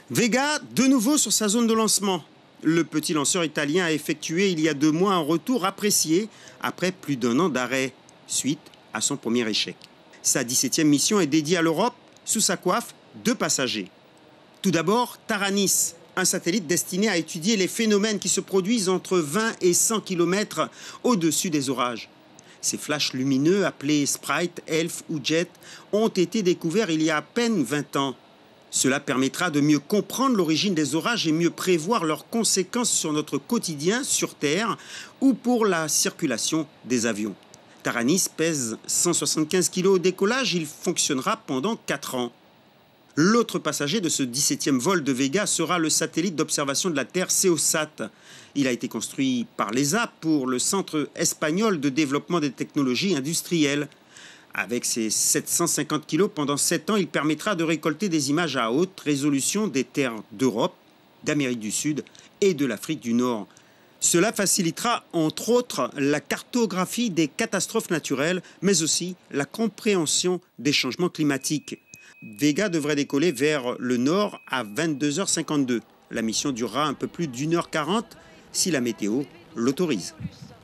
Vega, de nouveau sur sa zone de lancement. Le petit lanceur italien a effectué il y a 2 mois un retour apprécié après plus d'1 an d'arrêt, suite à son premier échec. Sa 17e mission est dédiée à l'Europe, sous sa coiffe, 2 passagers. Tout d'abord, Taranis, un satellite destiné à étudier les phénomènes qui se produisent entre 20 et 100 km au-dessus des orages. Ces flashs lumineux, appelés Sprite, Elf ou Jet, ont été découverts il y a à peine 20 ans. Cela permettra de mieux comprendre l'origine des orages et mieux prévoir leurs conséquences sur notre quotidien sur Terre ou pour la circulation des avions. Taranis pèse 175 kg au décollage, il fonctionnera pendant 4 ans. L'autre passager de ce 17e vol de Vega sera le satellite d'observation de la Terre CEOSAT. Il a été construit par l'ESA pour le Centre espagnol de développement des technologies industrielles. Avec ses 750 kg pendant 7 ans, il permettra de récolter des images à haute résolution des terres d'Europe, d'Amérique du Sud et de l'Afrique du Nord. Cela facilitera entre autres la cartographie des catastrophes naturelles, mais aussi la compréhension des changements climatiques. Vega devrait décoller vers le nord à 22h52. La mission durera un peu plus d'1h40 si la météo l'autorise.